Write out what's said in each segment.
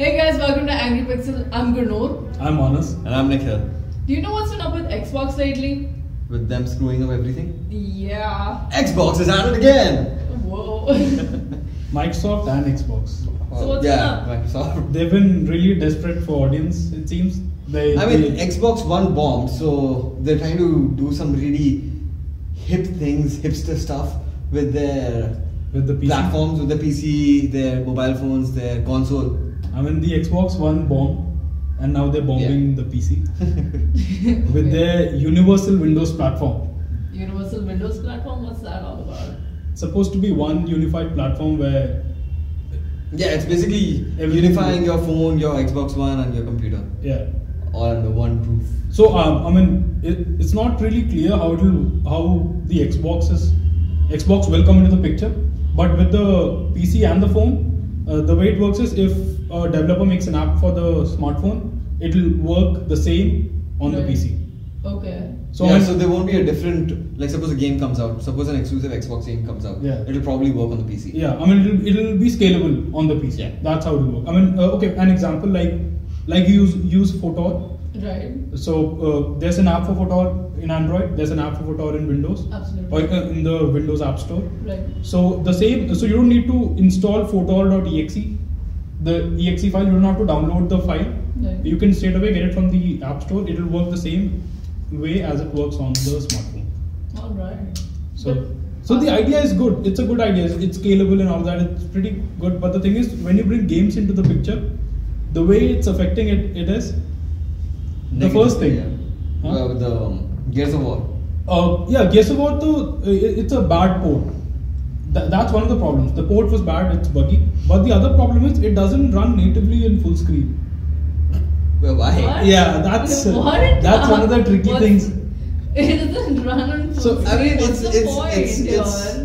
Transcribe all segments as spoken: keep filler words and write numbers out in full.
Hey guys, welcome to Angry Pixel. I'm Gurnoor. I'm Manas. And I'm Nikhil. Do you know what's been up with Xbox lately? With them screwing up everything? Yeah. Xbox is at it again! Whoa. Microsoft and Xbox. So what's yeah, up? Microsoft. They've been really desperate for audience, it seems. They, I mean, they, Xbox One bombed, so they're trying to do some really hip things, hipster stuff with their with the P C. platforms, with the P C, their mobile phones, their console. I mean, the Xbox One bombed, and now they're bombing Yeah. the P C with their Universal Windows platform. Universal Windows platform? What's that all about? It's supposed to be one unified platform where, Yeah, it's basically Everything unifying works. your phone, your Xbox One, and your computer yeah. all under one roof. So um, I mean, it, it's not really clear how it'll how the Xbox is Xbox will come into the picture, but with the P C and the phone, uh, the way it works is if a developer makes an app for the smartphone, it'll work the same on the Right. P C. Okay. So, yeah, when- so there won't be a different, like suppose a game comes out, suppose an exclusive Xbox game comes out, Yeah. it'll probably work on the P C. yeah, I mean it'll, it'll be scalable on the P C. Yeah. That's how it'll work. I mean, uh, okay, an example like like you use use Photor. Right. So uh, there's an app for Photor in Android. There's an app for Photor in Windows. Absolutely. Or uh, in the Windows App Store. Right. So the same. So you don't need to install photor.exe, the exe file. You don't have to download the file. Right. You can straight away get it from the App Store. It will work the same way as it works on the smartphone. All right. So, But- so the idea is good. It's a good idea. It's, it's scalable and all that. It's pretty good. But the thing is, when you bring games into the picture, the way it's affecting it, it is the Negative, first thing. yeah. Huh? Uh, with the um, Gears of War. Uh, yeah, Gears of War, though, uh, it- it's a bad port. Th- that's one of the problems. The port was bad, it's buggy. But the other problem is it doesn't run natively in full screen. Well, why? What? Yeah, that's uh, What? that's one of the tricky What's- things. It doesn't run on full So, screen. I mean, What's it's- the it's- point it's- here? it's-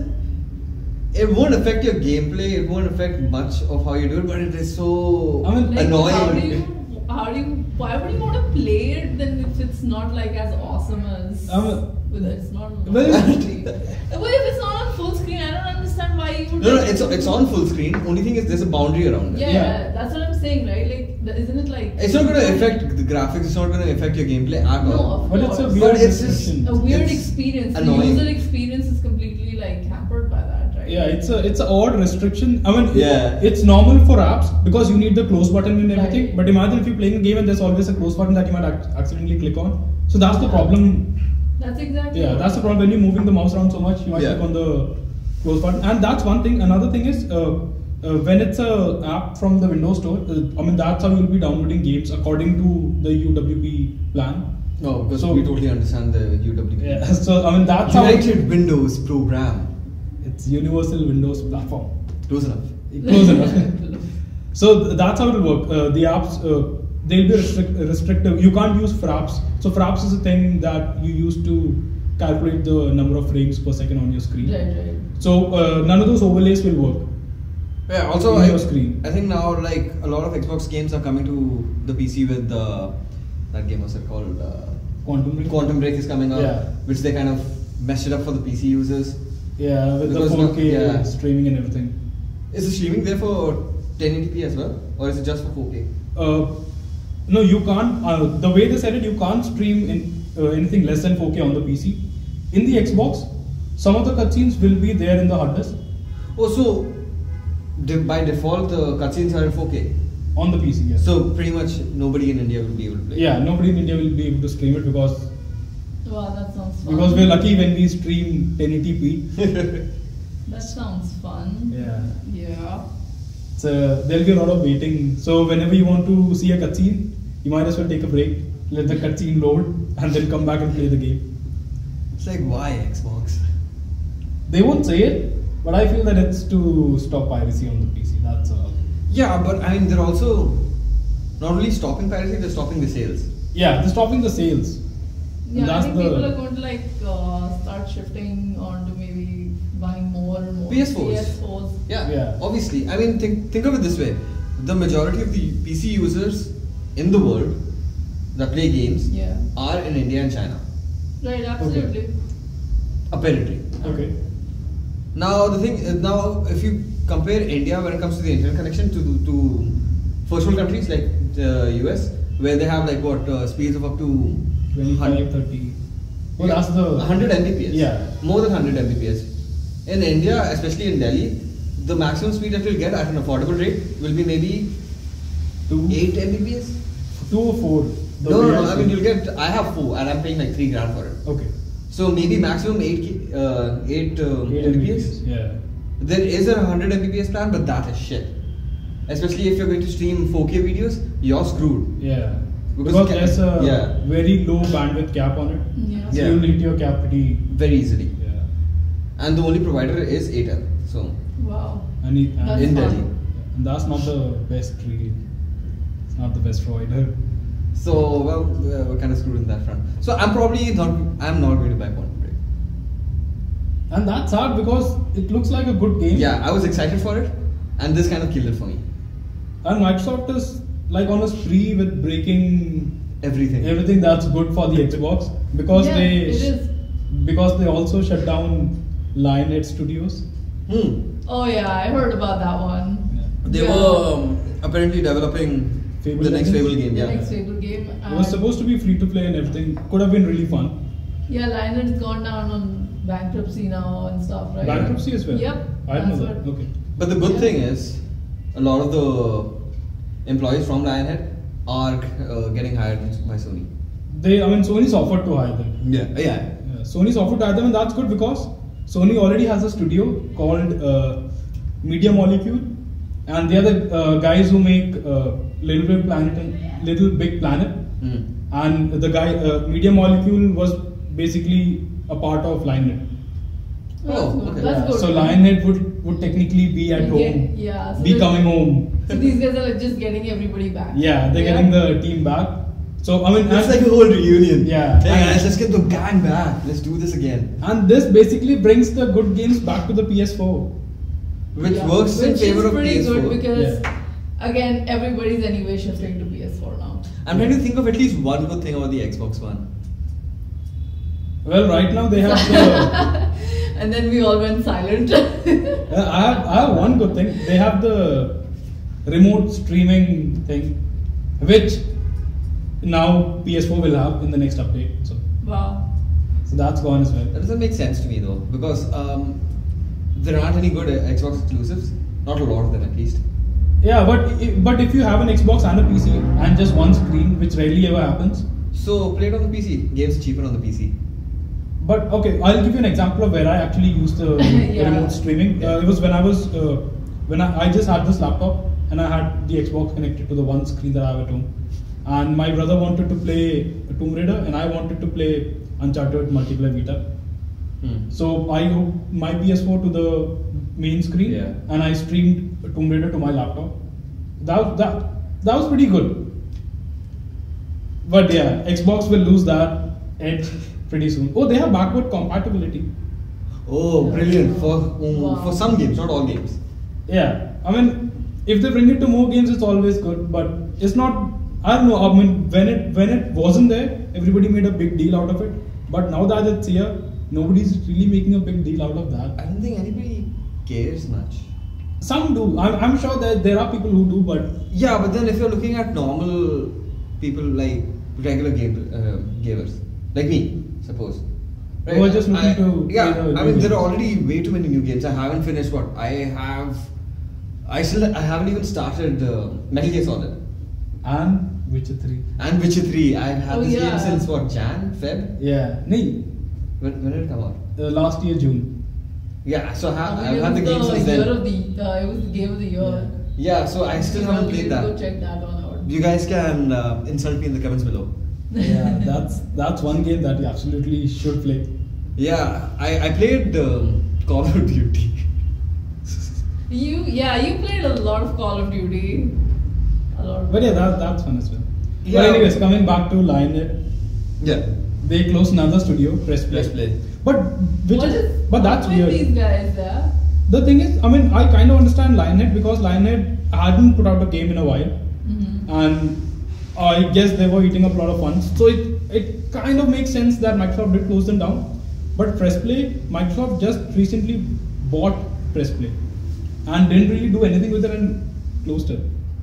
It won't affect your gameplay, it won't affect much of how you do it, but it is so I mean, Like, annoying. How do you? How do you? Why would you want to play it then if it's not like as awesome as? Um, with it? It's not. on well- full screen. Well, if it's not on full screen, I don't understand why you would. No, no, like- it's it's on full screen. Only thing is there's a boundary around it. Yeah, Yeah. that's what I'm saying, right? Like, th- isn't it like? It's not going to affect the graphics. It's not going to affect your gameplay at No, all. of But it's a course. weird But it's just- restriction. a weird it's experience. annoying. The user experience is completely like hampered by that, right? Yeah, it's a it's an odd restriction. I mean, it- Yeah. it's normal for apps because you need the close button and everything. Right. But imagine if you're playing a game and there's always a close button that you might ac- accidentally click on. So that's the problem. That's exactly. Yeah, what- that's the problem. When you're moving the mouse around so much, you might Yeah. click on the close button. And that's one thing. Another thing is uh, uh, when it's a app from the Windows Store. Uh, I mean, that's how you'll be downloading games according to the U W P plan. No, because So- we totally understand the U W P. Yeah. So I mean, that's how United Windows Program. it's Universal Windows platform. Close enough. Close enough. So th- that's how it will work. Uh, the apps, uh, they'll be restrict- restrictive. You can't use fraps. So fraps is a thing that you use to calculate the number of frames per second on your screen. Right, right. So uh, none of those overlays will work. Yeah. Also, In I, your screen. I think now like a lot of Xbox games are coming to the P C with the that game was it called uh, Quantum Break. Quantum Break is coming out, Yeah. which they kind of messed it up for the P C users. Yeah, with Because the no- four K yeah. streaming and everything. Is the streaming there for ten eighty p as well, or is it just for four K? Uh, no, you can't. Uh, the way they said it, you can't stream in uh, anything less than four K on the P C. In the Xbox, some of the cutscenes will be there in the hard disk Oh, so de- by default the cutscenes are in four K. on the P C. Yes. So pretty much nobody in India will be able to play. yeah, nobody in India will be able to stream it because Wow, that sounds fun. because we're lucky when we stream ten eighty p. That sounds fun. Yeah. Yeah. So there'll be a lot of waiting. So whenever you want to see a cutscene, you might as well take a break, let the cutscene load, and then come back and play the game. It's like why Xbox? They won't say it, but I feel that it's to stop piracy on the P C. That's all. Yeah, but I mean they're also not only stopping piracy, they're stopping the sales. Yeah, they're stopping the sales. And Yeah, I that's think the- people are going to like uh, start shifting on to maybe buying more and more P S fours. P S fours. Yeah, Yeah. obviously. I mean, think think of it this way: the majority of the P C users in the world that play games Yeah. are in India and China. Right, absolutely. Apparently. Okay. Now the thing is, now if you compare India when it comes to the internet connection to to first world countries like the U S, where they have like what uh, speeds of up to twenty-five, thirty. Well, that's the one hundred megabits. Yeah. More than one hundred megabits. In India, especially in Delhi, the maximum speed that you'll get at an affordable rate will be maybe two, eight megabits. two or four. The No, way no, no. I I mean, see. you'll get. I have four, and I'm paying like three grand for it. Okay. So maybe maximum eight, ki- uh, eight, uh, eight Mbps. Yeah. There is a one hundred Mbps plan, but that is shit. Especially if you're going to stream four K videos, you're screwed. Yeah. Because Because, ca- there's a yeah. very low bandwidth cap on it. Yeah. So Yeah. you'll hit your cap pretty. Very easily. Yeah. And the only provider is Airtel. So Wow. And, it, and That's in fun. Delhi. And that's not the best really. It's not the best provider. So well, uh, we're kind of screwed in that front. So I'm probably not. I'm not going to buy Quantum Break. And that's hard because it looks like a good game. Yeah, I was excited for it, and this kind of killed it for me. And Microsoft is like on a spree with breaking Everything. everything that's good for the Xbox because Yeah, they it is. because they also shut down Lionhead Studios. Hmm. Oh yeah, I heard about that one. They Yeah. were um, apparently developing Fable the next Legends? Fable game. The Yeah. next Fable game. It was supposed to be free to play and everything. Could have been really fun. Yeah, Lionhead's gone down on bankruptcy now and stuff, right? Bankruptcy as well. Yep. I didn't know that's that. what- Okay. But the good Yeah. thing is, a lot of the employees from Lionhead are uh, getting hired by Sony. They, I mean, Sony's offered to hire them. Yeah. Yeah. Yeah, Sony's offered to hire them, and that's good because Sony already has a studio called uh, Media Molecule, and they are the uh, guys who make uh, Little Big Planet and Little Big Planet. Hmm. And the guy, uh, Media Molecule, was basically a part of Lionhead. That's Oh, good. okay. That's Yeah, good. so Lionhead would, would technically be at Yeah, home, yeah, so be they- coming home. So these guys are like just getting everybody back. Yeah, they're Yeah. getting the team back. So I mean, It's and, like a whole reunion. Yeah. Hey And- guys, let's get the gang back. Let's do this again. and this basically brings the good games back to the P S four. Which Yeah, works in which favor is of pretty P S four. good because Yeah. again, everybody's anyway shifting to P S four now. I'm trying to think of at least one good thing about the Xbox One. Well, right now they have the. And then we all went silent. Uh, I have I have one good thing. They have the remote streaming thing, which now P S four will have in the next update. So Wow. so that's gone as well. That doesn't make sense to me though, because um, there aren't any good uh, Xbox exclusives. Not a lot of them, at least. Yeah, but i- but if you have an Xbox and a P C and just one screen, which rarely ever happens. So play it on the P C. Games are cheaper on the P C. But okay, I'll give you an example of where I actually used the Yeah. remote streaming. Uh, it was when I was uh, when I, I just had this laptop and I had the Xbox connected to the one screen that I have at home, and my brother wanted to play Tomb Raider and I wanted to play Uncharted Multiplayer Vita. Hmm. So I hooked my P S four to the main screen Yeah. and I streamed Tomb Raider to my laptop. That that that was pretty good. But yeah, Xbox will lose that edge pretty soon. Oh, they have backward compatibility. Oh, brilliant! For um, Wow. for some games, not all games. Yeah, I mean, if they bring it to more games, it's always good. But it's not. I don't know. I mean, when it when it wasn't there, everybody made a big deal out of it. But now that it's here, nobody's really making a big deal out of I that. don't think anybody cares much. Some do. I'm, I'm sure that there are people who do, but Yeah, but then if you're looking at normal people like regular game uh, gamers, like me, suppose. Who are just looking I- to Yeah, play the I new mean there are games. already way too many new games. I haven't finished what I have. I still I haven't even started uh, Metal Gear Solid and Witcher three. and Witcher three. I've had Oh, this yeah. game since what Jan, Feb. Yeah, nee, When, when did it come out? uh, last year June. Yeah, so I have, I mean, I've it had the was game the since year then. of the, uh, it was the game of the year. Yeah, so I still You haven't want me played to Go that. check that one out. You guys can uh, insult me in the comments below. Yeah, that's that's one game that you absolutely should play. Yeah, I, I played um, Call of Duty. You yeah, you played a lot of Call of Duty. A lot. Of But yeah, that, that's fun as well. Yeah. But anyways, coming back to Lionhead, Yeah. they closed another studio, Press Play. Press Play. But which What is, is but that's wrong with weird. These guys, yeah. The thing is, I mean, I kind of understand Lionhead because Lionhead hadn't put out a game in a while, Mm-hmm. and I guess they were eating up a lot of funds. So it it kind of makes sense that Microsoft did close them down. But Press Play, Microsoft just recently bought Press Play and didn't really do anything with it and closed it.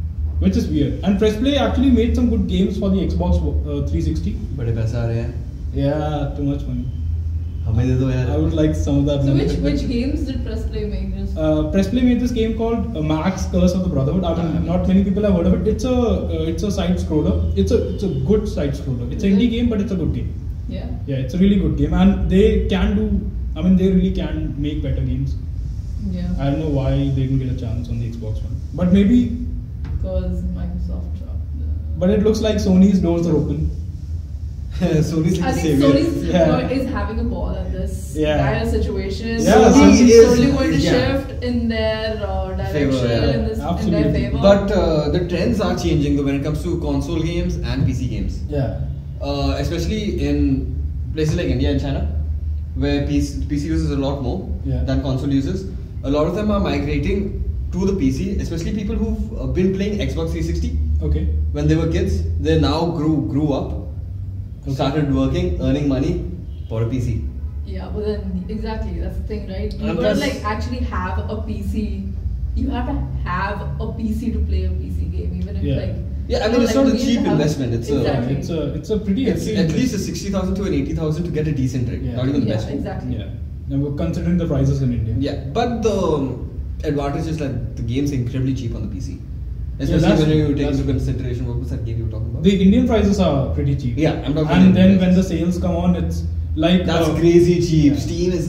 which is weird. And Press Play actually made some good games for the Xbox uh, three sixty. बड़े पैसे आ रहे हैं. Yeah, too much money. हमें दे दो यार. I would like some of that. So money. which which games did Press Play make? Just Uh, Press Play made this game called uh, Max Curse of the Brotherhood. I mean, not many people have heard of it. It's a uh, it's a side scroller. It's a it's a good side scroller. It's an indie game, but it's a good game. yeah. Yeah, it's a really good game, and they can do. I mean, they really can make better games. Yeah. I don't know why they didn't get a chance on the Xbox One, but maybe. Because Microsoft dropped the... But it looks like Sony's doors are open. Sony's like I the think savior. Sony's Yeah. is having a ball at this Yeah. kind of situation. Yeah, Sony Sony is is- totally going to yeah. shift in their uh, direction, Favor, yeah. in, this, in their Absolutely. favor. But uh, the trends are changing though when it comes to console games and P C games. Yeah. Uh, especially in places like India and China, where P C, P C uses a lot more Yeah. than console users. A lot of them are migrating to the P C, especially people who've uh, been playing Xbox three sixty Okay. when they were kids. They now grew grew up, Okay. started working, earning money for a P C. Yeah, but then exactly that's the thing, right? You And gotta plus- like actually have a P C. You have to have a P C to play a P C game, even if Yeah. like. Yeah, I you mean, know, it's like, not a you need cheap to have- investment, it's a- exactly. It's a it's a pretty It's hefty at least a investment. sixty thousand to an eighty thousand to get a decent rig, Yeah. not even the yeah, best one. exactly. Yeah. And we're considering the prices in India. Yeah, but the advantage is that the game's incredibly cheap on the P C. Especially that's- when you take that's- into consideration what was that game you were talking about? The Indian prices are pretty cheap. Yeah, I'm talking And Indian then when the prices. sales come on, it's like That's uh, crazy cheap. yeah. Steam is.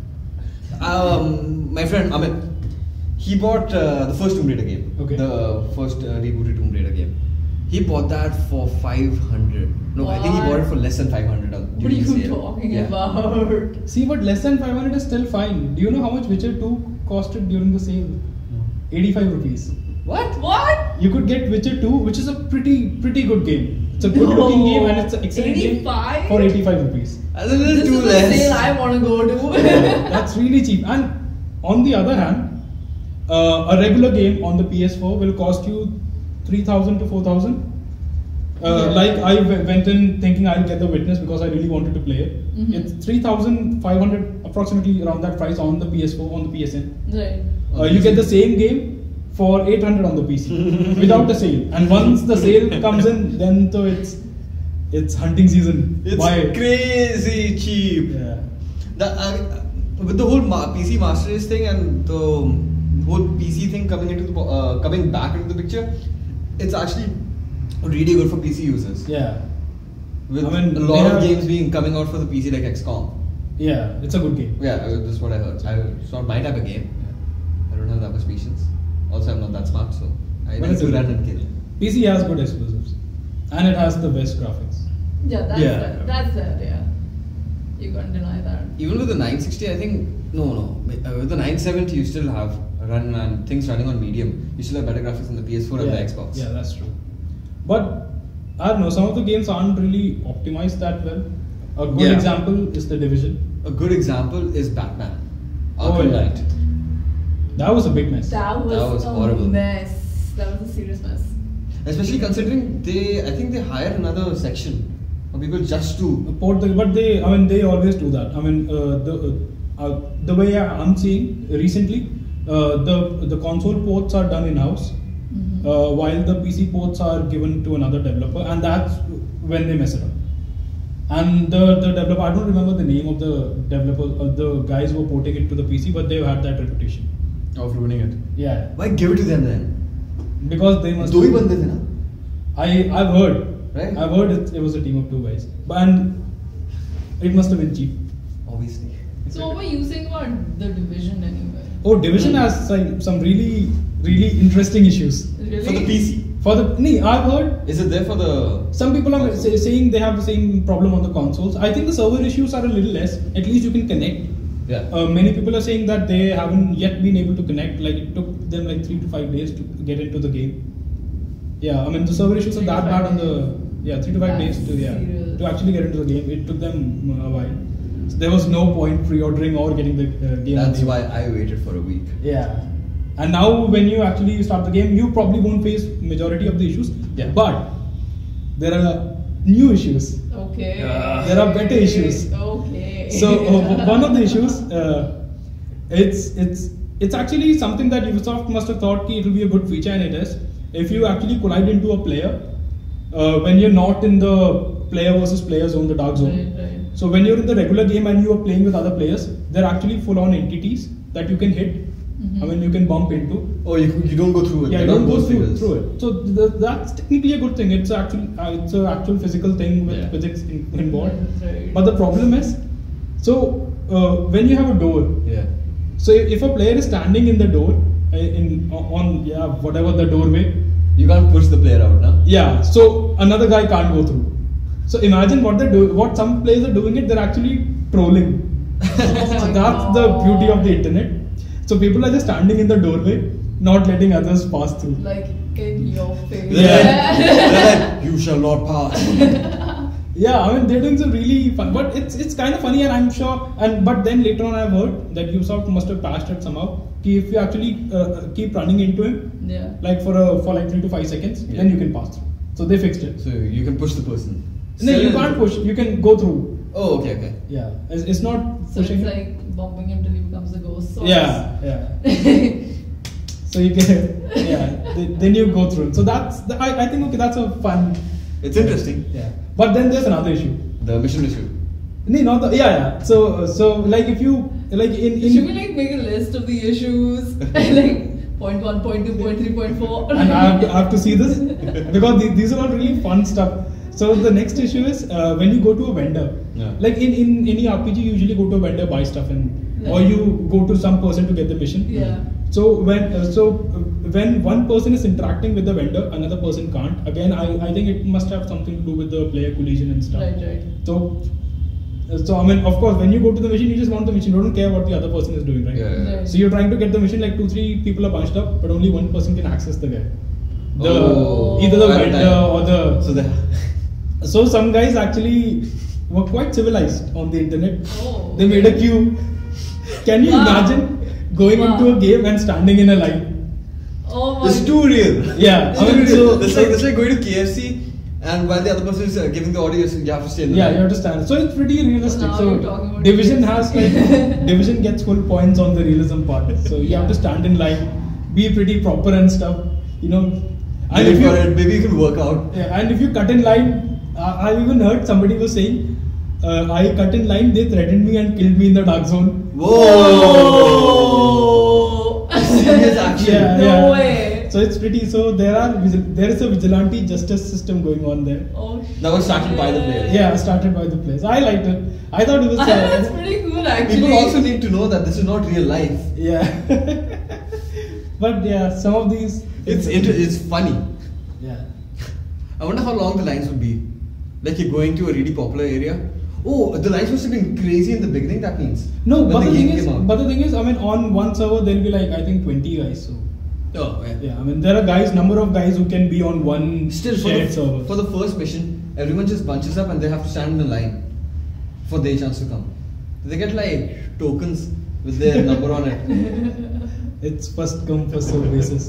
Um, my friend Amit, he bought uh, the first Tomb Raider game. Okay. The first uh, rebooted Tomb Raider game. He bought that for five hundred. No, I think he What? bought it for less than five hundred. on- What are during you sale. talking Yeah. about? See, but less than five hundred is still fine. Do you know how much Witcher two costed during the sale? eighty-five rupees. What? What? You could get Witcher two, which is a pretty pretty good game. It's a good looking No. game and it's an excellent eighty-five? game for eighty-five rupees. A little This too is the less. sale I want to go to. That's really cheap. And on the other hand, uh, a regular game on the P S four will cost you three thousand to four thousand. Uh, Yeah. Like I w- went in thinking I'll get the Witness because I really wanted to play it. Mhm. It's three thousand five hundred, approximately around that price on the P S four, on the P S N. Right. Uh, you get the same game for eight hundred on the P C without the sale. And once the sale comes in, then so it's it's hunting season. It's Buy it. crazy cheap. Yeah. The, uh, with the whole ma- P C Master Race thing and the whole P C thing coming into the po- uh, coming back into the picture, it's actually really good for P C users. Yeah. With I mean, a they lot of have- games being coming out for the P C like X COM. Yeah, it's a good game. Yeah, uh, that's what I heard. I, it's not my type of game. I don't have that much patience. Also, I'm not that smart, so I But need it's to a- run and kill. P C has good exclusives. And it has the best graphics. Yeah, that's Yeah. there. That's there. Yeah. You can't deny that. Even with the nine sixty, I think no, no. Uh, with the nine seventy, you still have run and things running on medium. You still have better graphics on the P S four and yeah. the Xbox. Yeah, that's true. But I don't know, some of the games aren't really optimized that well. A good Yeah. example is The Division. A good example is Batman. Oh, Arkham yeah. Knight. That was a big mess. That was, That was a horrible. mess. That was a serious mess. Especially considering they, I think they hired another section of people just to. Port the, but they, I mean, they always do that. I mean, uh, the uh, uh, the way I'm seeing recently, uh, the the console ports are done in house, Mhm. uh, while the P C ports are given to another developer, and that's when they mess it up. And the the developer, I don't remember the name of the developer, uh, the guys who were porting it to the P C, but they've had that reputation. Of ruining it. Yeah, Why give it to them then? because they must. दो ही बंदे थे ना? I I've heard. Right. I've heard it, it was a team of two guys, but and it must have been cheap. Obviously. So what were you saying about the division anyway? Oh, Division has some, some really, really interesting issues. Really? For the P C. For the nee, I've heard Is it there for the? some people are console? say, saying they have the same problem on the consoles. I think the server issues are a little less. At least you can connect. Yeah. Uh, many people are saying that they haven't yet been able to connect. Like it took them like three to five days to get into the game. Yeah, I mean the server issues are Three to that five bad on the days. yeah three to five That's days to yeah serious. to actually get into the game. It took them uh, a while. So there was no point pre-ordering or getting the uh, game. on That's day why one. I waited for a week. Yeah. And now when you actually start the game, you probably won't face majority of the issues. Yeah. But there are new issues. Okay. Uh, There are better issues. Okay. So uh, one of the issues, uh, it's it's it's actually something that Ubisoft must have thought ki it will be a good feature, and it is. if you actually collide into a player, uh, when you're not in the player versus player zone, the dark zone. Right, right. So when you're in the regular game and you are playing with other players, they're actually full-on entities that you can hit. Mm-hmm. I mean, you can bump into. Oh, you, you don't go through it. Yeah, you You're don't not go both through, figures. through it. So the, that's technically a good thing. It's actually uh, it's an actual physical thing with Yeah. physics in, involved. Right. But the problem is, so uh, when you have a door, Yeah. so if a player is standing in the door, uh, in on yeah whatever the doorway, You can't push the player out now. yeah, so another guy can't go through. So imagine what they do. What some players are doing it. They're actually trolling. So that's the beauty of the internet. So people are just standing in the doorway, not letting others pass through. Like in your face. Yeah. They're like, you shall not pass. Yeah, I mean they're doing some really fun, but it's it's kind of funny, and I'm sure. And but then later on, I've heard that Ubisoft must have patched it somehow. Ki if you actually uh, keep running into him, Yeah. like for a for like three to five seconds, Yeah. then you can pass through. So they fixed it. So you can push the person. No, you Still- can't push. You can go through. Oh, okay, okay. Yeah, it's, it's not So pushing. it's like bumping him till he becomes a ghost. So Yeah, yeah. So you can, yeah. th- Then you go through. So that's the, I I think okay, that's a fun. It's interesting. Yeah. But then there's another issue. The mission issue. No, not the yeah yeah. So so like if you like in in. Should we like make a list of the issues? Like point one, point two, point three, point four. And I have, to, I have to see this because the, these are all really fun stuff. So the next issue is uh, when you go to a vendor. Yeah. Like in, in any R P G, you usually go to a vendor, buy stuff, and or Yeah. you go to some person to get the mission. Yeah. So when uh, so uh, when one person is interacting with the vendor, another person can't. Again, I, I think it must have something to do with the player collision and stuff. Right, right. So uh, so I mean, of course, when you go to the mission, you just want the mission. You don't care what the other person is doing, right? Yeah, yeah, yeah. Right. So you're trying to get the mission, like two, three people are bunched up, but only one person can access the guy. The Oh, either the right, vendor right. or the So the so some guys actually were quite civilized on the internet. Oh, They made a queue. Can you Wow. imagine going Wow. into a game and standing in a line? Oh my. it's too real. Yeah, It's I too mean, real. so- That's like that's like going to K F C and while the other person is uh, giving the order, you have to stay in the Yeah, line. you understand. So it's pretty realistic. Now so you're talking about division realism. has like division gets full points on the realism part. So you have to stand in line, be pretty proper and stuff. You know, and Maybe if you, for it, maybe you can work out. yeah, and if you cut in line, uh, I even heard somebody was saying, uh, I cut in line, they threatened me and killed me in the dark zone. Oh. Serious action. Yeah, No yeah. way. So it's pretty. So there are vigil- there is a vigilante justice system going on there. Oh, That was started by the players. Yeah, started by the players. I liked it. I thought it was. Uh, That's pretty cool actually. People also need to know that this is not real life. Yeah. But yeah, some of these. It's inter- it's funny. Yeah. I wonder how long the lines would be. Like you're going to a really popular area. Oh, the lines must have been crazy in the beginning. That means No, when but the, thing game is, came out. but the thing is, I mean, on one server there'll be like I think twenty guys. So oh, yeah. yeah, I mean there are guys, number of guys who can be on one Still, for shared the, server. for the first mission, everyone just bunches up and they have to stand in the line for their chance to come. They get like tokens with their number on it. It's first come first serve basis.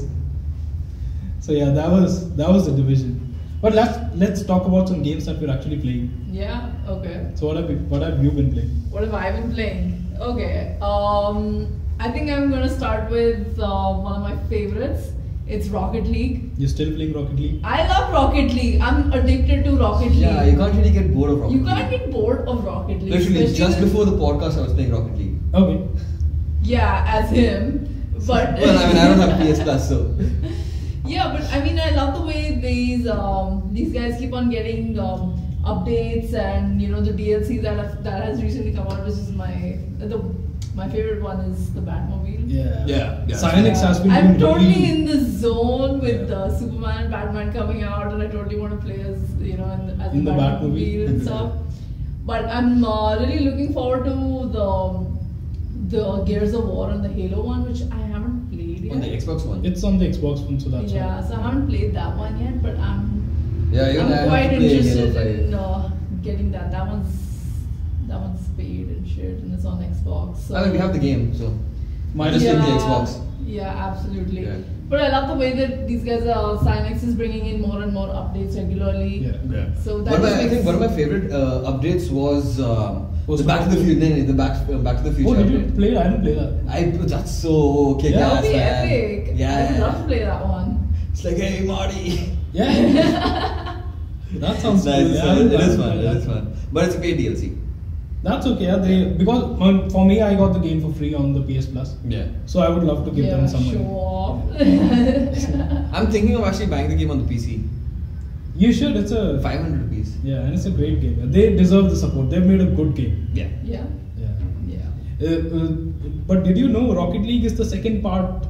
So yeah, that was that was the division. But let's let's talk about some games that we're actually playing. Yeah. Okay. So what have you, what have you been playing? What have I been playing? Okay. Um, I think I'm gonna start with uh, one of my favorites. It's Rocket League. You're still playing Rocket League? I love Rocket League. I'm addicted to Rocket League. Yeah, you can't really get bored of Rocket You League. can't get bored of Rocket League. Literally, especially just with- before the podcast, I was playing Rocket League. Okay. Yeah, as him. But Well, I mean, I don't have P S Plus, so. yeah, but I mean, I love the way these um, these guys keep on getting um, updates, and you know the D L C that have, that has recently come out, which is my the my favorite one is the Batmobile. Yeah. Yeah, yeah. Cyanix has been I'm doing totally really- in the zone with Yeah. uh, Superman and Batman coming out, and I totally want to play as you know in the, as In the the Batmobile Batmobile. and stuff. But I'm uh, really looking forward to the the Gears of War and the Halo one, which I haven't played yet. On the Xbox One. It's on the Xbox One, so that's yeah, why. so I haven't played that one yet, but I'm Yeah, even I I'm have quite to play interested Halo in five. uh, getting that. That one's that one's paid and shit, and it's on Xbox. So I mean, we have the game, so. Might just as take well. the Xbox. Yeah, absolutely. Yeah. But I love the way that these guys are. Cyanix is bringing in more and more updates regularly. Yeah. Yeah. So that One of my, I makes- think one of my favorite uh, updates was um, Was the Back to the Back- Future. No, no, the Back uh, Back to the Future. Oh, did you update. play it? I didn't play that. I that's so kick Yeah. That ass, would be man. epic. I would Yeah. love to play that one. It's like, hey, Marty. Yeah. That sounds Nice. cool. It's Yeah, fun. I It will is try fun. It that. is fun. But it's a paid D L C. That's okay. Yeah, they because um, for me, I got the game for free on the P S Plus. Yeah. So I would love to give Yeah, them some show money. off. I'm thinking of actually buying the game on the P C. You should. It's a five hundred rupees. yeah, and it's a great game. They deserve the support. They've made a good game. Yeah. Yeah. Yeah. Yeah. Uh, uh, but did you know Rocket League is the second part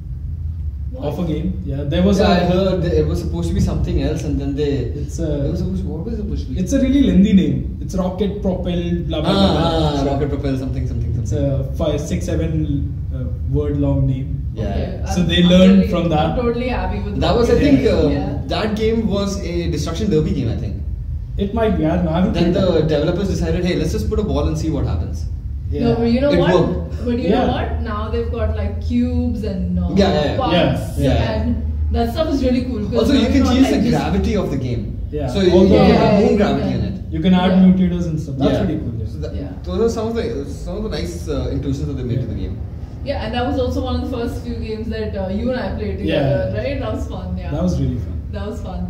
of a game? Yeah, there was yeah, a. I heard that it was supposed to be something else, and then they. It's It was a. supposed to, what was it supposed to be? It's a really lengthy name. It's Rocket Propel. Blah blah blah. blah. ah, So rocket propel something something something. It's a five, six, seven uh, word long name. Yeah. Okay, So I'm- they I'm learned really- from that. I'm totally happy with That was, I Rocket think, League. uh, Yeah. that game was a destruction derby game. I think. It might be. I don't know. I haven't Then played the that. developers decided, hey, let's just put a ball and see what happens. Yeah. No, but you know It what? worked. But you Yeah. know what? Now they've got like cubes and uh, Yeah, yeah, yeah. pucks Yeah, yeah. and that stuff is really cool. 'cause Also, now you you're can not, change like, the just- gravity of the game. Yeah. So you, All you the- can Yeah, have more you gravity can. in it. You can add Yeah. mutators and stuff. That's Yeah. pretty cool. Yeah. So that, Yeah. Those are some of the some of the nice uh, inclusions that they made to the game. Yeah, and that was also one of the first few games that uh, you and I played together, Yeah. right? That was fun. Yeah. That was really fun. That was fun.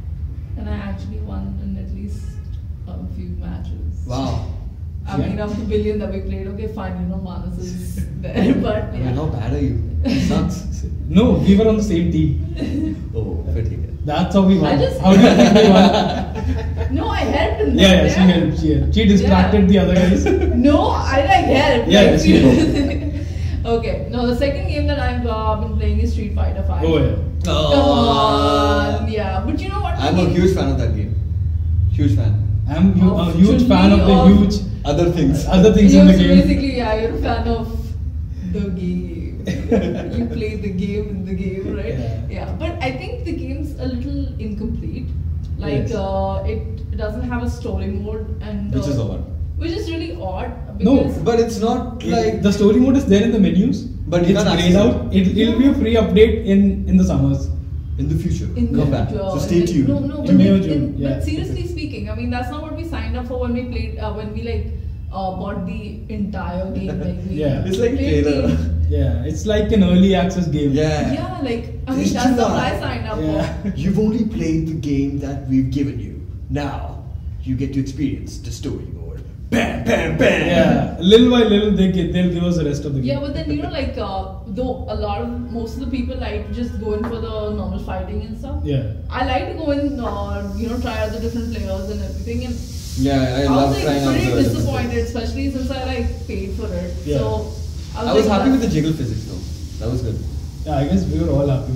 And I actually won in at least a few matches. Wow. I Yeah. mean, of the billion that we played, okay, fine, you know, Manas is there, but I mean, yeah. how bad are you? Sucks. No, we were on the same team. Oh, pretty good. That's how we won. I just- How do you think we won? No, I helped in Yeah, that, yeah, she helped. She helped. She distracted Yeah. the other guys. No, I like help. Yeah, like, she seriously. Okay, no, the second game that I've uh, been playing is Street Fighter five. Oh yeah. Come on, yeah. But you know what? I'm a huge fan of that game. Huge fan. I'm hu- Of a huge to fan me of the of- huge Other things. other things You're in the so game. basically, yeah, you're a fan of the game. You play the game in the game, right? Yeah. Yeah. But I think the game's a little incomplete. Like, Yes. uh, it doesn't have a story mode, and Which uh, is odd. Which is really odd. No, Because But it's not like. the story mode is there in the menus, But you it's can't grayed access out. It, it'll be a free update in in the summers. in the future. in Come the, back. uh, So stay in the- tuned. No, no, In but, May or like, June, in- yeah. but seriously speaking, I mean that's not what we signed up for when we played. Uh, when we like uh, bought the entire game. Like we Yeah. It's like played trailer. the- Yeah, it's like an early access game. Yeah. Yeah, like I mean This that's what July. I signed up Yeah. for. You've only played the game that we've given you. Now you get to experience the story mode. Bam, bam, bam. Yeah, little by little they get, they'll give us the rest of the game. Yeah, but then you know, like uh, though a lot of most of the people like just go in for the normal fighting and stuff. Yeah. I like to go in, uh, you know, try out the different players and everything, and Yeah, I, I love was trying like out pretty the disappointed, especially since I like paid for it. Yeah. So I was, I was like, happy with the that's- jiggle physics though. That was good. Yeah, I guess we were all happy.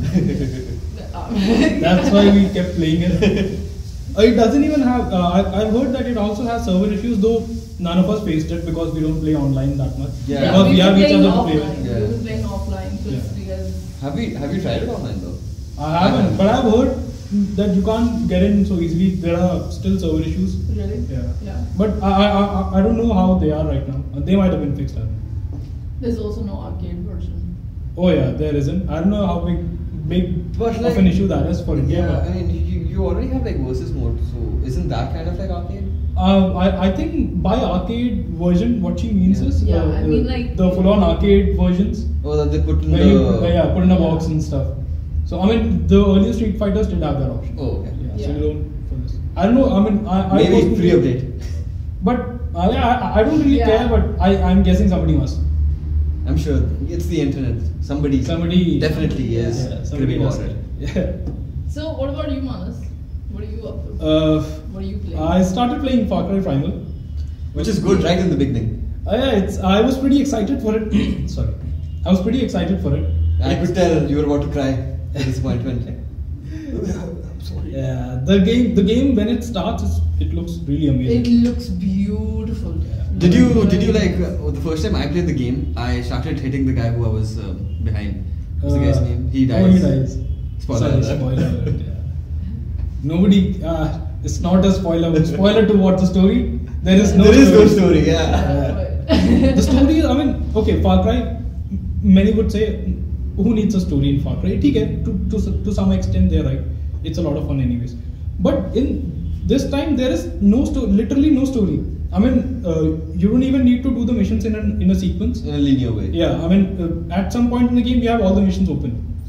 um, That's why we kept playing it. Uh, it doesn't even have. Uh, I, I've heard that it also has server issues, though none of us faced it because we don't play online that much. Yeah. Yeah, Because we've we been have each playing other to play offline. with. Yeah. We've been playing offline because Yeah. we guys. Have we have you tried it online though? I haven't, but I've heard that you can't get in so easily. There are still server issues. Really? Yeah. Yeah. But I, I, I, I don't know how they are right now. Uh, They might have been fixed. I don't know. There's also no arcade version. Oh yeah, there isn't. I don't know how big big But of like- an issue that is for India. Yeah, but- I mean you, you already have like versus mode, so isn't that kind of like arcade? Uh, I, I think by arcade version, what she means Yeah. is Yeah, uh, I mean, like- the full-on arcade versions Or that they put in where the you where, yeah, put in a Yeah. box and stuff. So I mean, the earlier Street Fighters did have that option. Oh, okay. Yeah, so Yeah. you don't for this. I don't know. I mean, I, I Maybe personally- free update. But uh, yeah, I, I don't really Yeah. care. But I I'm guessing somebody must. I'm sure it's the internet. Somebody Somebody definitely is Yeah, somebody cribbing does about it. it. Yeah. So what about you, Manas? What are you up to? Uh, What are you playing? I started playing Far Cry Primal. Which is good right in the beginning. Uh, yeah, it's. I was pretty excited for it. Sorry, I was pretty excited for it. I It's- could tell you were about to cry at disappointment. I'm sorry. Yeah, the game. The game when it starts, it's, it looks really amazing. It looks beautiful. Yeah. Did you did you like uh, the first time I played the game? I started hitting the guy who I was um, behind. What's the guy's Uh, name? He dies. Oh, he dies. Spoiler Sorry, alert. spoiler alert. Yeah. Nobody. Uh, it's not a spoiler. But spoiler to what the story? There is no. There is no story. story. Yeah. Yeah. The story. I mean, okay, Far Cry. Many would say, who needs a story in Far Cry? Okay, to to to some extent, they're right. It's a lot of fun, anyways. But in this time, there is no story. Literally no story. I mean, uh, you don't even need to do the missions in a in a sequence. In a linear way. Yeah, I mean, uh, at some point in the game, you have all the missions open.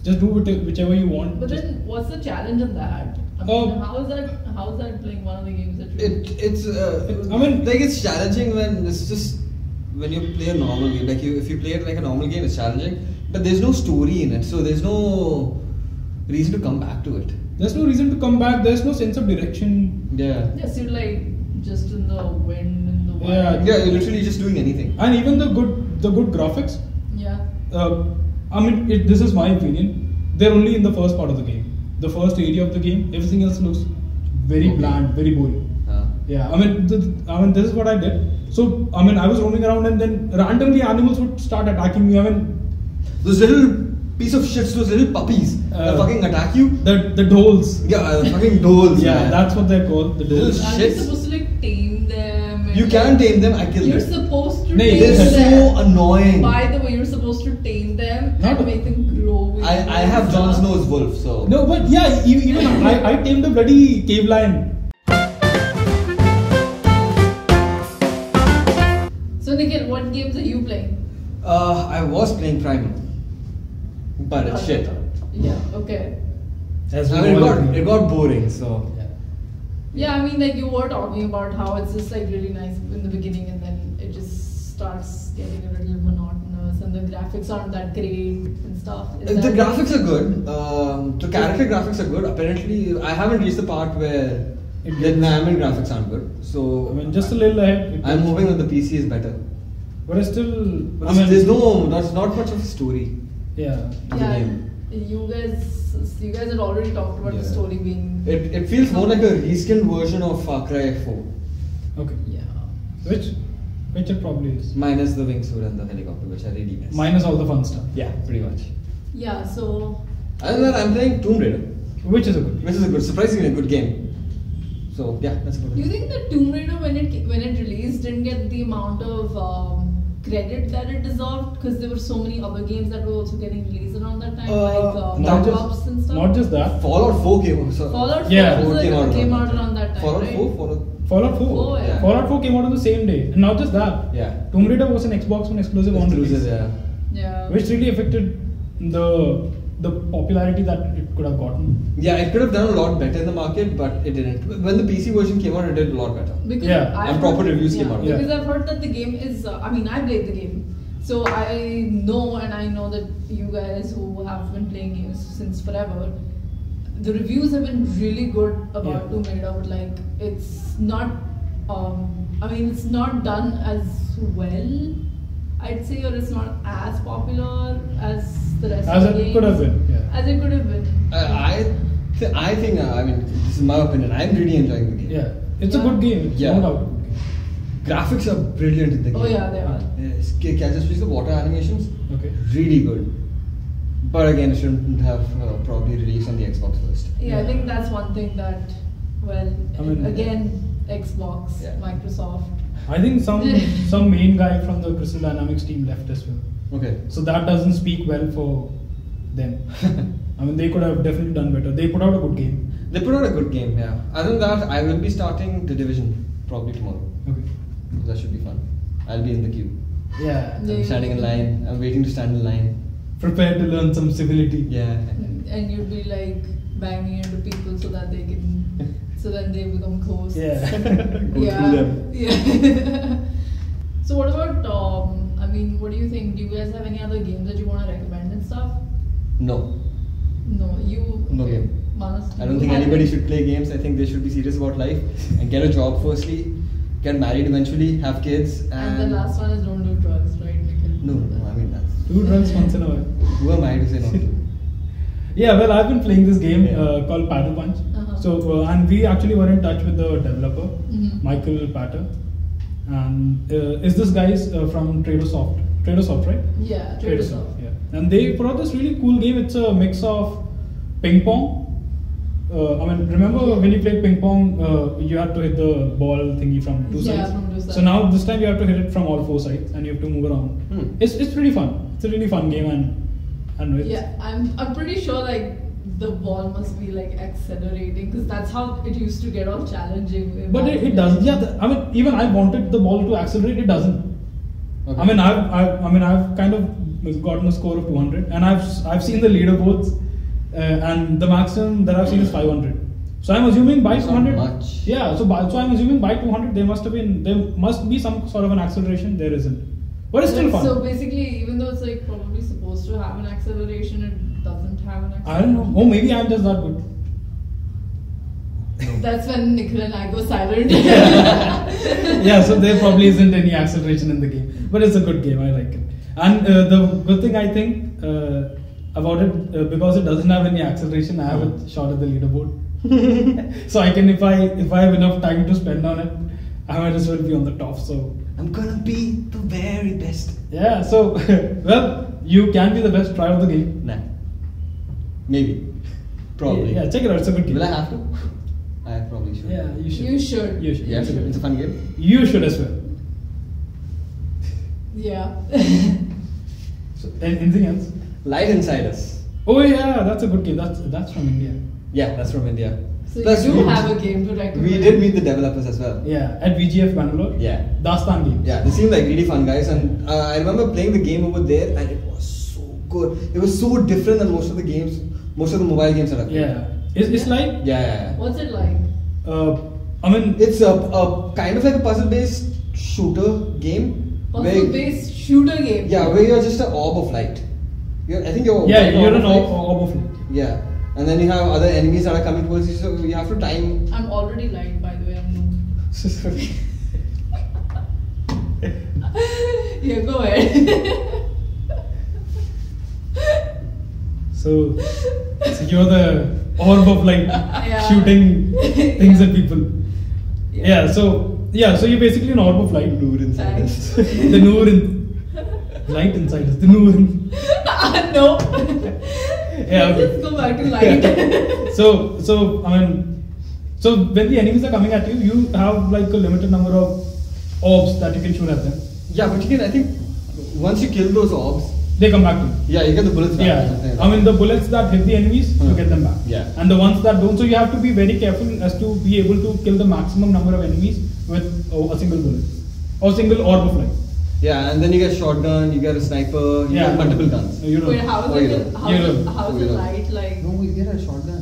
just do which- whichever you want. But Just- then, what's the challenge in that? I mean, Uh, how is that? How is that playing one of the games that you? It it's uh, It- I mean- like it's challenging when it's just when you play a normal game. Like you, if you play it like a normal game, it's challenging. But there's no story in it, so there's no reason to come back to it. There's no reason to come back. There's no sense of direction. Yeah. Yes, you're like just in the wind in the wild. Yeah. Yeah, you're literally just doing anything. And even the good the good graphics. Yeah. Uh, I mean, it, this is my opinion. They're only in the first part of the game, the first area of the game. Everything else looks very Okay. bland, very boring. Uh, Yeah, I mean, th- I mean, this is what I did. So, I mean, I was roaming around, and then randomly animals would start attacking me. I mean, those little piece of shits, those little puppies Uh, that fucking attack you. the the dolls. Yeah, uh, fucking dolls. Yeah, man. that's what they're called. The dolls. Those Are you shits. supposed to like tame them? and, You like, can tame them. I kill You're them. supposed to Nee, tame They're them. so annoying. By the way, you're supposed to tame them Not- and make them grow. With I, I you have and Jon stuff. Snow's wolf, so No, but yeah, e- even I, I tamed a bloody cave lion. So Nikhil, what games are you playing? uh, I was playing Primal, but it's shit. Yeah. Okay. As I we mean, it all got agree. it got boring. So Yeah. Yeah, I mean, like you were talking about how it's just like really nice in the beginning, and then it just starts getting a little monotonous, and the graphics aren't that great and stuff. Is the that- graphics are good. Um, the character graphics are good. Apparently, I haven't reached the part where It the gets- environment graphics aren't good. I So mean, just a little ahead. it I'm gets- hoping that the P C is better. But it's still. But I mean, there's no, there's not much of a story. Yeah. to the Yeah, game. you guys, you guys had already talked about the Yeah. story being. It, it feels more like a reskinned version of Far Cry four, Okay. Yeah. Which, which it probably is. minus the wingsuit and the helicopter, which I really miss. Minus all the fun stuff. Yeah, pretty much. Yeah. So. Other than that, I'm playing Tomb Raider, Which is a good. which is a good, surprisingly a good game. So yeah, that's about Do you it. think that Tomb Raider, when it when it released, didn't get the amount of um, credit that it deserved? Because there were so many other games that were also getting released around that time, Uh, like uh, not Black just- Ops and stuff. Not just that. Fallout four came out. So Fallout four Yeah. was like, came out, came around out around that time, Fallout right? four, Fallout. Fallout four. Oh, yeah. Fallout four came out on the same day. And not just that. Yeah. Tomb Raider was an Xbox One exclusive on Exclusive, release. yeah. Yeah. Which really affected the the popularity that it could have gotten. Yeah, it could have done a lot better in the market, but it didn't. When the P C version came out, it did a lot better. Because Yeah. I've And proper heard- reviews yeah, came out. Because Yeah. I've heard that the game is. Uh, I mean, I played the game, so I know, and I know that you guys who have been playing games since forever, the reviews have been really good about Yeah. Tomb Raider. But like, it's not. Um, I mean, it's not done as well, I'd say, or it's not as popular as the rest As of the it games. could have been. Yeah. As it could have been. Uh, I, th- I think. Uh, I mean, this is my opinion. I'm really enjoying the game. Yeah. It's a Yeah. good game. It's Yeah. no doubt a good game. Graphics are brilliant in the game. Oh yeah, they are. Yes, ca- can I just please the water animations? Okay. Really good. But again, it shouldn't have uh, probably released on the Xbox first. Yeah, I Yeah. think that's one thing that, well, I mean- again, Xbox, Yeah. Microsoft. I think some some main guy from the Crystal Dynamics team left as well. Okay. So that doesn't speak well for them. I mean, they could have definitely done better. They put out a good game. They put out a good game, yeah. Other than that, I will be starting The Division probably tomorrow. Okay. That should be fun. I'll be in the queue. Yeah. Yeah. I'm standing in line. I'm waiting to stand in line. Prepare to learn some civility. Yeah. And you'd be like banging into people so that they can, so then they become close. Yeah. Go yeah. through them. Yeah. So what about, um, I mean, what do you think? Do you guys have any other games that you want to recommend and stuff? No. No, you. No okay. game. Manas, I don't you think have anybody it? should play games. I think they should be serious about life and get a job firstly, get married eventually, have kids, and, And the last one is don't do drugs, right? Nikhil? No, no, I mean that's. Two drugs once in a while. Who am I to say no to? Yeah, well, I've been playing this game Yeah. uh, called Paddle Punch. Uh-huh. So, uh, and we actually were in touch with the developer, Mhm. Michael Patter. And uh, is this guy's uh, from Tradersoft? Tradersoft, right? Yeah, Tradersoft. Yeah. And they put out this really cool game. It's a mix of ping pong. Uh, I mean, remember when you played ping pong, uh, you had to hit the ball thingy from two Yeah, sides. from two So sides. now this time you have to hit it from all four sides, and you have to move around. Hmm. It's it's pretty fun. It's a really fun game, and and it's, Yeah, I'm I'm pretty sure like the ball must be like accelerating because that's how it used to get all challenging. But it, it doesn't. Yeah, the, I mean, even I wanted the ball to accelerate. It doesn't. Okay. I mean, I've, I've I mean, I've kind of gotten a score of two hundred, and I've I've seen the leaderboards, uh, and the maximum that I've seen is five hundred. So I'm assuming by That's two hundred. not much. Yeah. So by, so I'm assuming by two hundred there must have been there must be some sort of an acceleration. There isn't, but it's still Like, fun. so basically, even though it's like probably supposed to have an acceleration, it doesn't have an acceleration. I don't know. Oh, maybe I'm just that good. That's when Nikhil and I go silent. Yeah, so there probably isn't any acceleration in the game, but it's a good game. I like it. And uh, the good thing I think uh, about it, uh, because it doesn't have any acceleration, I have a shot at the leaderboard. So I can, if I if I have enough time to spend on it, I might as well be on the top. So I'm gonna be the very best. yeah. So well, you can be the best. Try out the game. Nah. Maybe. Probably. Yeah, check it out. It's a good game. Will I have to? I probably should. Yeah, you should. You should. You should. Yeah, You should. it's a fun game. You should as well. Yeah. So, an- anything else? Light Inside Us. Oh yeah, that's a good game. That's that's from India. Yeah, that's from India. So Plus, you do we- have a game to recommend. We did meet the developers as well. Yeah, at V G F Bangalore. Yeah. Dastan Games. Yeah, they seem like really fun guys, and uh, I remember playing the game over there, and it was so good. It was so different than most of the games, most of the mobile games that I've played. Yeah. It's, it's like, Yeah, yeah, yeah. What's it like? uh, I mean, It's a, a kind of like a puzzle-based shooter game. where- Puzzle-based shooter game. Yeah, where you're just an orb of light. You're, I think you're. yeah, one you're an of light. orb of light. Yeah, and then you have other enemies that are coming towards you, so you have to time. I'm already light, by the way. I'm noob. Yeah, go ahead. So, so you're the orb of light Yeah. shooting things Yeah. at people. Yeah. So yeah, so you're basically an orb of light. Lure inside Thanks. us. The noor in light inside us. The noor in. Ah, no. Yeah, okay. Let's go back to light. So so I mean, so when the enemies are coming at you, you have like a limited number of orbs that you can shoot at them. Yeah, but you can. I think once you kill those orbs, They come back to you. yeah, you get the bullets back. or Yeah, something like I mean the that. bullets that hit the enemies, you Hmm. get them back. Yeah. And the ones that don't, so you have to be very careful as to be able to kill the maximum number of enemies with oh, a single bullet or single orb of light. Yeah, and then you get shotgun, you get a sniper, you Yeah. get multiple guns. You know. Wait, how is Oh, you it? don't. How You is it? don't. How Oh, is you a don't. light like? No, you get a shotgun.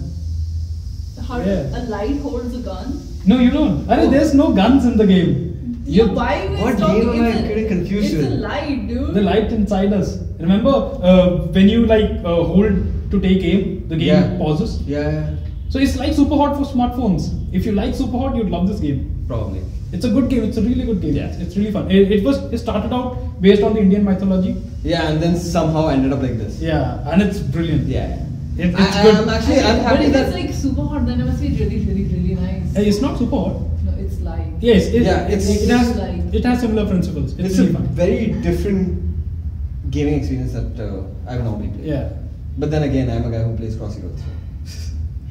How Yeah. does a light holds a gun? No, you don't. I mean, Oh. there's no guns in the game. Yeah, You- why are you what guys talking? game am I It's a- getting confused It's a with? light, dude. The light inside us. Remember uh, when you like uh, hold to take aim, the game Yeah. pauses. Yeah, yeah, So it's like super hot for smartphones. If you like super hot, you'd love this game. probably. It's a good game. It's a really good game. Yeah. It's, it's really fun. It, it was it started out based on the Indian mythology. Yeah, and then somehow ended up like this. Yeah, and it's brilliant. Yeah. It, it's I, good. I'm actually, I'm but happy if that. it's like super hot, then it must be really, really, really nice. Hey, it's not super hot. No, it's light. Yes, it, Yeah, it, it's- it has like- it has similar principles. It's, It's really a fun. very different gaming experience that uh, I've normally played. Yeah. But then again, I'm a guy who plays Crossy Roads. So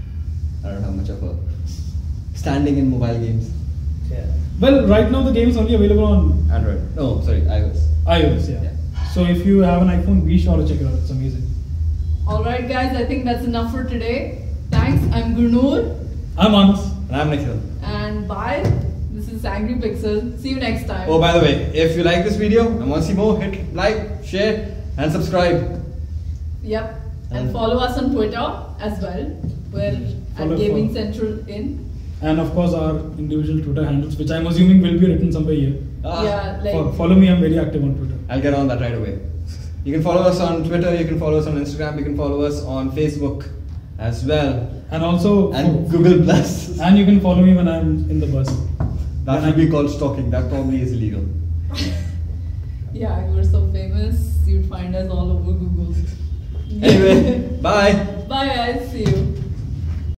I don't have much of a standing in mobile games. Yeah. Well, right now the game is only available on Android. No, sorry, iOS. iOS. Yeah. Yeah. So if you have an iPhone, be sure to check it out. It's amazing. Alright, guys, I think that's enough for today. Thanks. I'm Gurnoor. I'm Anas. And I'm Nikhil. And bye. This is Angry Pixel. See you next time. Oh, by the way, if you like this video and want to see more, hit like, share, and subscribe. Yep. And And- follow us on Twitter as well. We're at Follow- Gaming follow. Central in. And of course our individual Twitter handles, which I'm assuming will be written somewhere here. Ah, yeah, like Fo- follow me. I'm very active on Twitter. I'll get on that right away. You can follow us on Twitter, you can follow us on Instagram, you can follow us on Facebook as well. And also And Google Plus. And you can follow me when I'm in the bus. That When would be I'm- called stalking. That probably is illegal. yeah, we're so famous, you'd find us all over Google. Anyway, bye. Bye guys, see you.